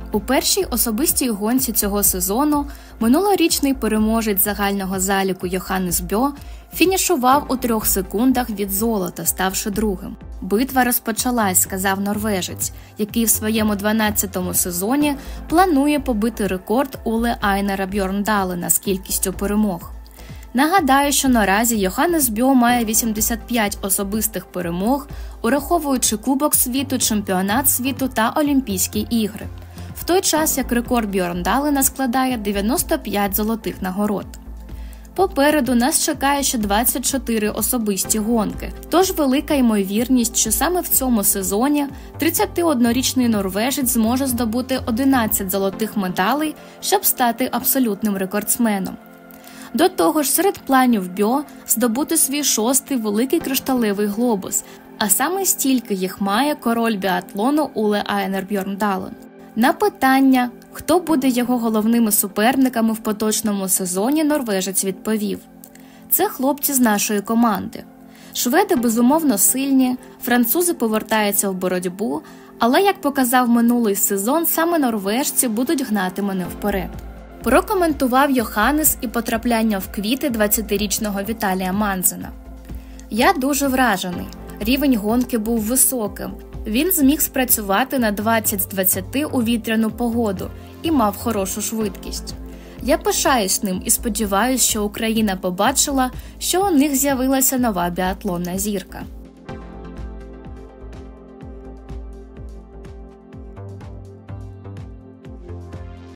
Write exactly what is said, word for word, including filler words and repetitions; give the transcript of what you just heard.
У першій особистій гонці цього сезону минулорічний переможець загального заліку Йоханнес Бьо фінішував у трьох секундах від золота, ставши другим. «Битва розпочалась», – сказав норвежець, який в своєму дванадцятому сезоні планує побити рекорд Уле Айнера Бьорндалена з кількістю перемог. Нагадаю, що наразі Йоханнес Бьо має вісімдесят п'ять особистих перемог, ураховуючи Кубок світу, Чемпіонат світу та Олімпійські ігри, в той час як рекорд Бьорндалена складає дев'яносто п'ять золотих нагород. Попереду нас чекає ще двадцять чотири особисті гонки, тож велика ймовірність, що саме в цьому сезоні тридцятиоднорічний норвежець зможе здобути одинадцять золотих медалей, щоб стати абсолютним рекордсменом. До того ж, серед планів Бьо здобути свій шостий великий кришталевий глобус, а саме стільки їх має король біатлону Уле Айнер Бьорндален. На питання, хто буде його головними суперниками в поточному сезоні, норвежець відповів: «Це хлопці з нашої команди. Шведи безумовно сильні, французи повертаються в боротьбу, але, як показав минулий сезон, саме норвежці будуть гнати мене вперед». Прокоментував Йоханнес і потрапляння в квіти двадцятирічного Віталія Манзена. «Я дуже вражений. Рівень гонки був високим. Він зміг спрацювати на двадцять з двадцяти у вітряну погоду і мав хорошу швидкість. Я пишаюсь ним і сподіваюся, що Україна побачила, що у них з'явилася нова біатлонна зірка».